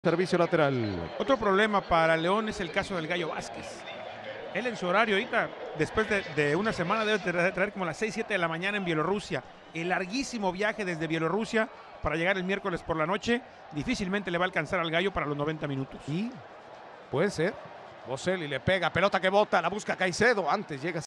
Servicio lateral. Otro problema para León es el caso del Gallo Vázquez. Él en su horario ahorita, después de una semana, debe traer como las 6, 7 de la mañana en Bielorrusia. El larguísimo viaje desde Bielorrusia para llegar el miércoles por la noche, difícilmente le va a alcanzar al Gallo para los 90 minutos. Y puede ser. Boselli le pega, pelota que bota, la busca Caicedo. Antes llega